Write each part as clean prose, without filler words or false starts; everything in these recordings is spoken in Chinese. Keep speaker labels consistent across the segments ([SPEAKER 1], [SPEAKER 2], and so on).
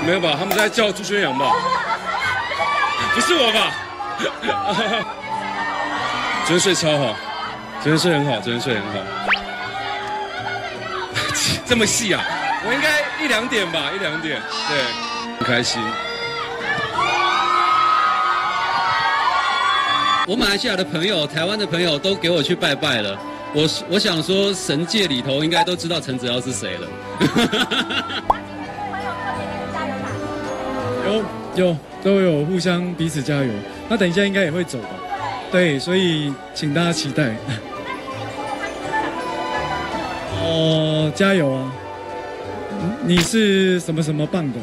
[SPEAKER 1] 没有吧？他们在叫朱宣阳吧？不是我吧？昨天睡超好，昨天睡很好，昨天睡很好。这么细啊？我应该1、2点吧，1、2点。对，很开心。
[SPEAKER 2] 我马来西亚的朋友、台湾的朋友都给我去拜拜了。我想说，神界里头应该都知道陈子尧是谁了。
[SPEAKER 3] 有都有互相彼此加油。那等一下应该也会走吧？对，所以请大家期待。哦，加油啊！你是什么什么棒的？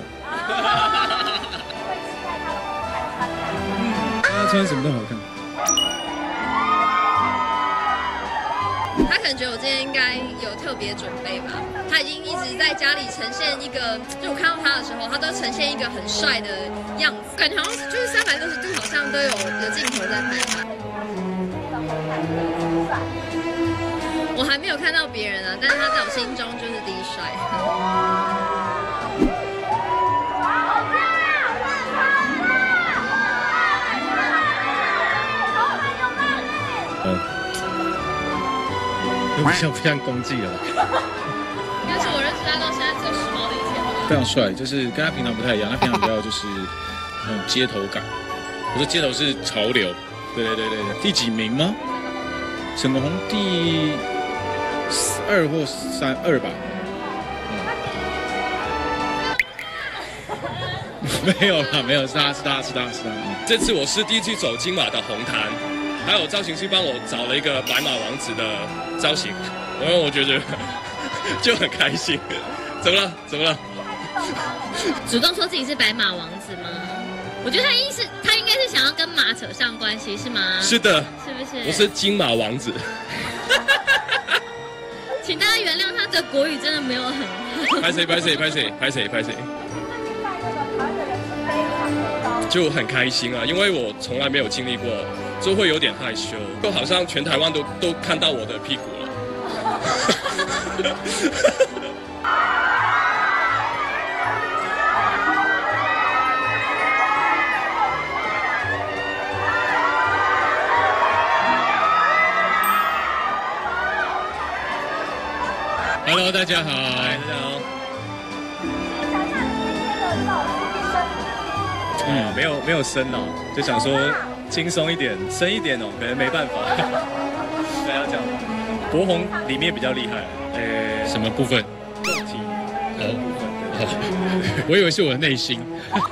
[SPEAKER 3] 他穿什么都好看。
[SPEAKER 4] 他可能觉得我今天应该有特别准备吧。他已经一直在家里呈现一个，就我看到他的时候，他都呈现一个很帅的样子，感觉好像就是360度好像都有镜头在拍他。我还没有看到别人啊，但是他在我心中就是第一帅。
[SPEAKER 5] 不像公祭了吧？
[SPEAKER 4] 应该是我认识他到现在最时髦的一天了。
[SPEAKER 5] 非常帅，就是跟他平常不太一样，他平常比较就是那种街头感。我说街头是潮流，对。第几名吗？沈国宏第2或2吧。没有啦，没有，是他。
[SPEAKER 1] 这次我是第一次走金马的红毯，还有造型师帮我找了一个白马王子的造型，然后我觉得就很开心。怎么了？
[SPEAKER 6] 主动说自己是白马王子吗？我觉得他应该是想要跟马扯上关系，是吗？
[SPEAKER 1] 是的，
[SPEAKER 6] 是不是？
[SPEAKER 1] 我是金马王子。
[SPEAKER 6] 请大家原谅他的国语真的没有很好。
[SPEAKER 1] 拍谁？就很开心啊，因为我从来没有经历过，就会有点害羞，就好像全台湾都看到我的屁股了。
[SPEAKER 5] Hello， 大家好。
[SPEAKER 7] 没有深哦，就想说轻松一点，深一点哦，可能没办法。对，要这样。国宏里面比较厉害，
[SPEAKER 5] 什么部分？
[SPEAKER 7] 肉体的部分。
[SPEAKER 5] 我以为是我的内心。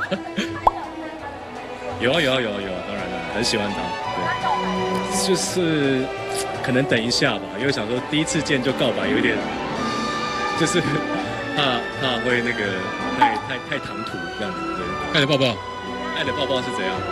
[SPEAKER 7] 有啊，当然了，很喜欢他。对，就是可能等一下吧，因为想说第一次见就告白，有一点就是怕会那个太唐突这样子。对，
[SPEAKER 5] 爱的抱抱。
[SPEAKER 7] 爱的抱抱是怎样？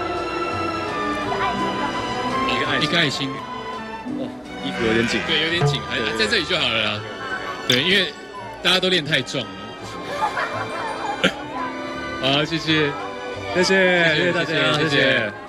[SPEAKER 5] 一个爱心。
[SPEAKER 7] 哦，衣服有点紧。
[SPEAKER 5] 对，有点紧，在这里就好了啦。对，因为大家都练太壮了。好，谢谢
[SPEAKER 7] 大家，谢谢。